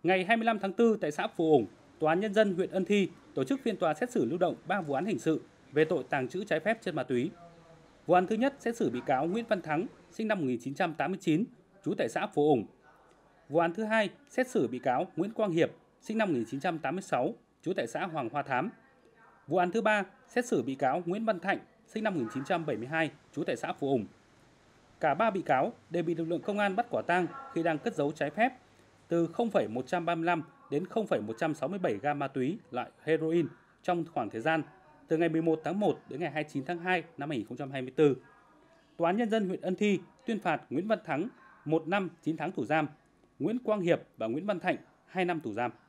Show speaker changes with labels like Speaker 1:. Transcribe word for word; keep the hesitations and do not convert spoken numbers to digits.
Speaker 1: Ngày hai mươi lăm tháng tư tại xã Phù Ổng, Tòa án Nhân dân huyện Ân Thi tổ chức phiên tòa xét xử lưu động ba vụ án hình sự về tội tàng trữ trái phép chất ma túy. Vụ án thứ nhất xét xử bị cáo Nguyễn Văn Thắng, sinh năm một nghìn chín trăm tám mươi chín, trú tại xã Phù Ổng. Vụ án thứ hai xét xử bị cáo Nguyễn Quang Hiệp, sinh năm một nghìn chín trăm tám mươi sáu, trú tại xã Hoàng Hoa Thám. Vụ án thứ ba xét xử bị cáo Nguyễn Văn Thạnh, sinh năm một nghìn chín trăm bảy mươi hai, trú tại xã Phù Ổng. Cả ba bị cáo đều bị lực lượng công an bắt quả tang khi đang cất giấu trái phép từ không phẩy một trăm ba mươi lăm đến không phẩy một trăm sáu mươi bảy gam ma túy loại heroin trong khoảng thời gian từ ngày mười một tháng một đến ngày hai mươi chín tháng hai năm hai nghìn không trăm hai mươi tư. Tòa án Nhân dân huyện Ân Thi tuyên phạt Nguyễn Văn Thắng một năm chín tháng tù giam, Nguyễn Quang Hiệp và Nguyễn Văn Thạnh hai năm tù giam.